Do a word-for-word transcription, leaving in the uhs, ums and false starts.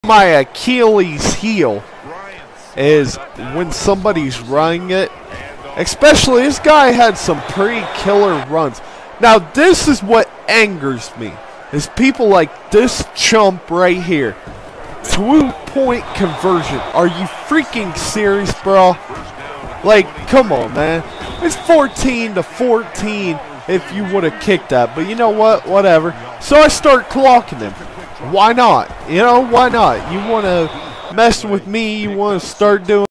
My Achilles heel is when somebody's running it. Especially, this guy had some pretty killer runs. Now, this is what angers me. Is people like this chump right here. Two-point conversion. Are you freaking serious, bro? Like, come on, man. It's fourteen to fourteen if you would have kicked that. But you know what? Whatever. So I start clocking him. Why not? You know, why not? You want to mess with me? You want to start doing